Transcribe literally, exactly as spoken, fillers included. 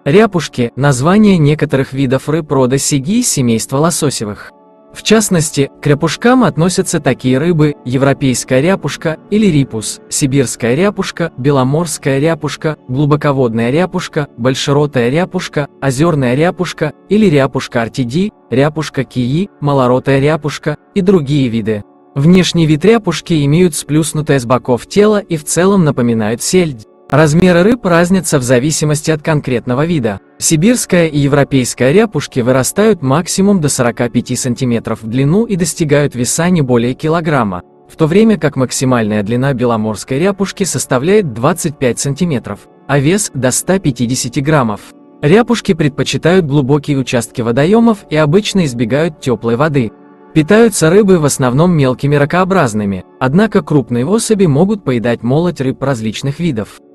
Ряпушки – название некоторых видов рыб рода сиги семейства лососевых. В частности, к ряпушкам относятся такие рыбы: европейская ряпушка или рипус, сибирская ряпушка, беломорская ряпушка, глубоководная ряпушка, большеротая ряпушка, озерная ряпушка или ряпушка артиди, ряпушка кии, малоротая ряпушка и другие виды. Внешний вид ряпушки имеют сплюснутое с боков тело и в целом напоминают сельдь. Размеры рыб разнятся в зависимости от конкретного вида. Сибирская и европейская ряпушки вырастают максимум до сорока пяти сантиметров в длину и достигают веса не более килограмма, в то время как максимальная длина беломорской ряпушки составляет двадцать пять сантиметров, а вес до ста пятидесяти граммов. Ряпушки предпочитают глубокие участки водоемов и обычно избегают теплой воды. Питаются рыбы в основном мелкими ракообразными, однако крупные особи могут поедать молоть рыб различных видов.